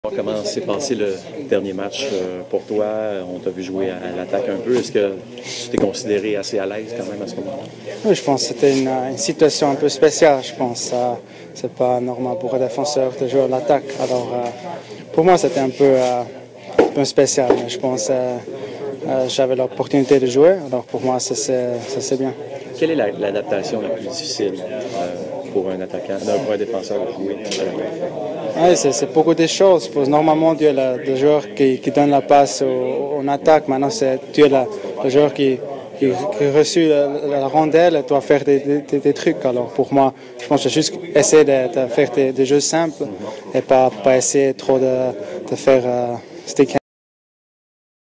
Comment s'est passé le dernier match pour toi? On t'a vu jouer à l'attaque un peu. Est-ce que tu t'es considéré assez à l'aise quand même à ce moment-là? Oui, je pense que c'était une situation un peu spéciale. Je pense que c'est pas normal pour un défenseur de jouer à l'attaque. Alors, pour moi, c'était un peu spécial. Mais je pense que j'avais l'opportunité de jouer. Alors, pour moi, ça c'est bien. Quelle est l'adaptation la plus difficile pour un attaquant, pour un défenseur de jouer à l'attaque? Oui, c'est beaucoup de choses. Normalement, tu es le joueur qui donne la passe en attaque. Maintenant, tu es le joueur qui reçoit la rondelle et doit faire des trucs. Alors, pour moi, je pense que j'ai juste essayé de faire des jeux simples et pas essayer trop de faire stick